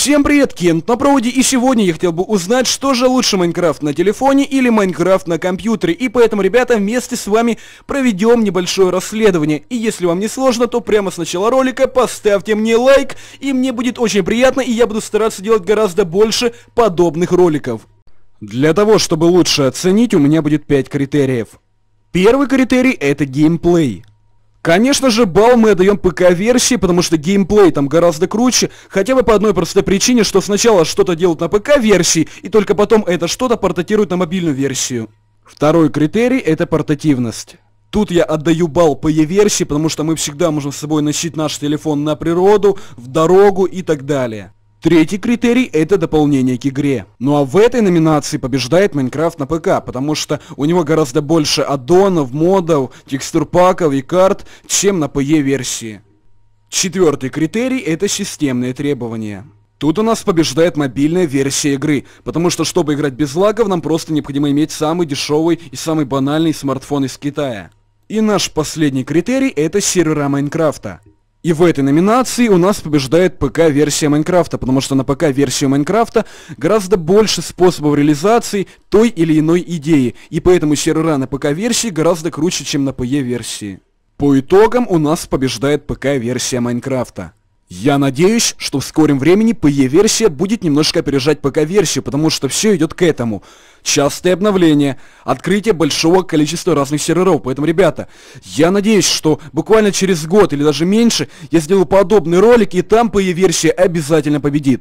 Всем привет, Кент на проводе, и сегодня я хотел бы узнать, что же лучше, Майнкрафт на телефоне или Майнкрафт на компьютере. И поэтому, ребята, вместе с вами проведем небольшое расследование. И если вам не сложно, то прямо с начала ролика поставьте мне лайк, и мне будет очень приятно, и я буду стараться делать гораздо больше подобных роликов. Для того, чтобы лучше оценить, у меня будет 5 критериев. Первый критерий — это геймплей. Конечно же, балл мы отдаем ПК-версии, потому что геймплей там гораздо круче, хотя бы по одной простой причине, что сначала что-то делают на ПК-версии, и только потом это что-то портатируют на мобильную версию. Второй критерий — это портативность. Тут я отдаю балл ПЕ-версии, потому что мы всегда можем с собой носить наш телефон на природу, в дорогу и так далее. Третий критерий — это дополнение к игре. Ну а в этой номинации побеждает Майнкрафт на ПК, потому что у него гораздо больше аддонов, модов, текстурпаков и карт, чем на ПЕ-версии. Четвертый критерий — это системные требования. Тут у нас побеждает мобильная версия игры, потому что чтобы играть без лагов, нам просто необходимо иметь самый дешевый и самый банальный смартфон из Китая. И наш последний критерий — это сервера Майнкрафта. И в этой номинации у нас побеждает ПК-версия Майнкрафта, потому что на ПК-версию Майнкрафта гораздо больше способов реализации той или иной идеи, и поэтому сервера на ПК-версии гораздо круче, чем на ПЕ-версии. По итогам у нас побеждает ПК-версия Майнкрафта. Я надеюсь, что в скором времени ПЕ-версия будет немножко опережать ПК-версию, потому что все идет к этому. Частые обновления, открытие большого количества разных серверов. Поэтому, ребята, я надеюсь, что буквально через год или даже меньше я сделаю подобный ролик, и там ПЕ-версия обязательно победит.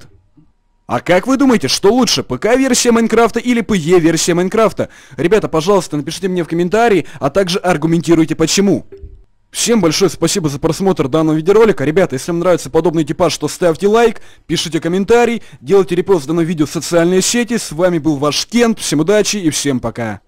А как вы думаете, что лучше, ПК-версия Майнкрафта или ПЕ-версия Майнкрафта? Ребята, пожалуйста, напишите мне в комментарии, а также аргументируйте почему. Всем большое спасибо за просмотр данного видеоролика. Ребята, если вам нравится подобный типаж, то ставьте лайк, пишите комментарий, делайте репост данного видео в социальные сети. С вами был ваш Кент, всем удачи и всем пока.